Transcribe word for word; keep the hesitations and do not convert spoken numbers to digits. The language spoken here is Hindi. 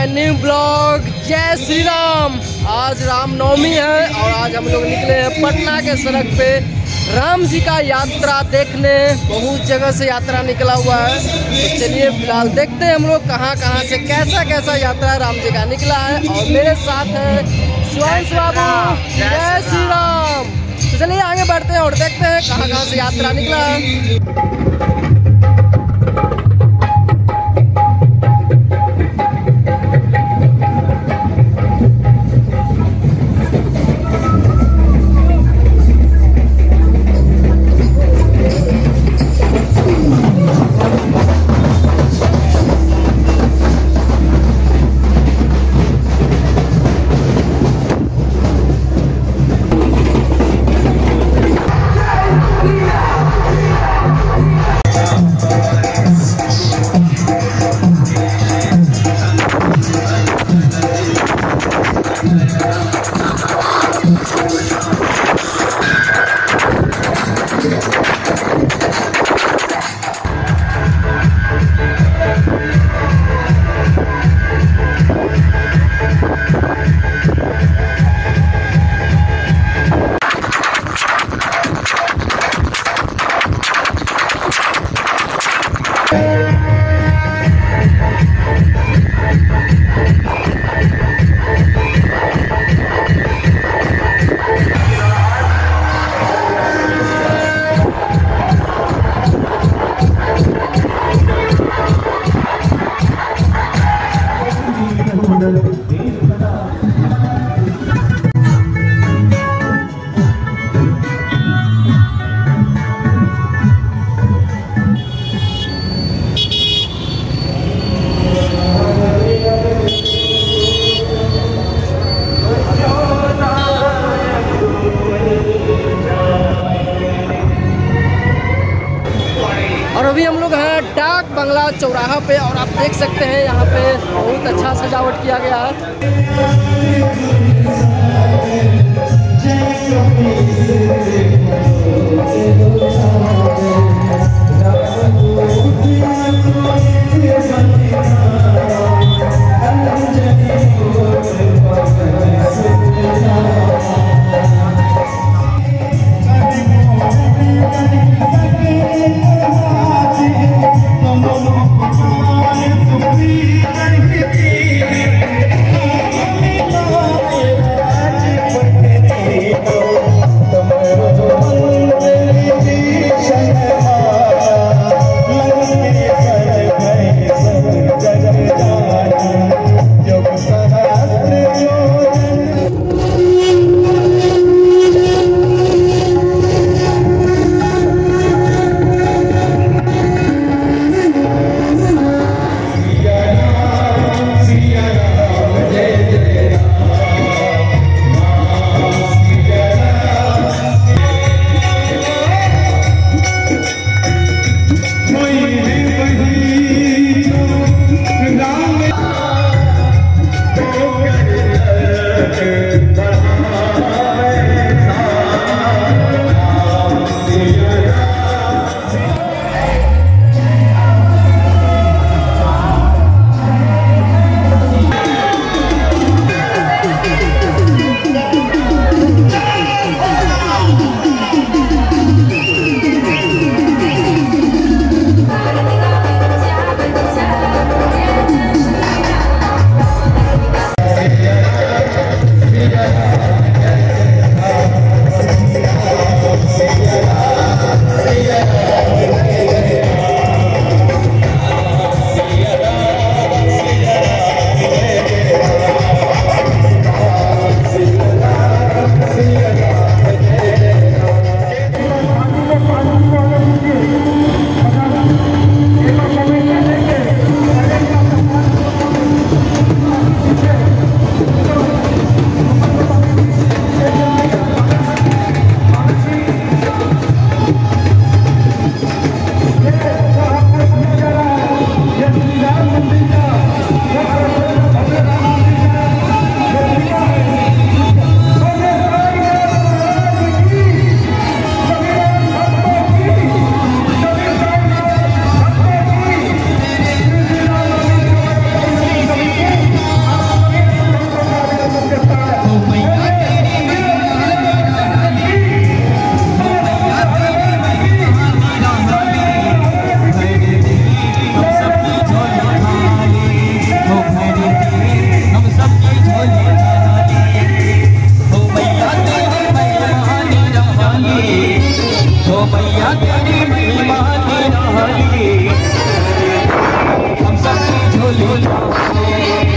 New blog. जय श्री राम। आज रामनवमी है और आज हम लोग निकले हैं पटना के सड़क पे राम जी का यात्रा देखने। बहुत जगह से यात्रा निकला हुआ है, तो चलिए फिलहाल देखते हैं हम लोग कहाँ कहाँ से कैसा कैसा यात्रा राम जी का निकला है। और मेरे साथ है सुहांश बाबू। जय श्री राम। तो चलिए आगे बढ़ते हैं और देखते हैं कहाँ कहाँ से यात्रा निकला है। और अभी हम लोग हैं डाक बंगला चौराहा पे और आप देख सकते हैं यहाँ पे बहुत अच्छा सजावट किया गया Thank you. है।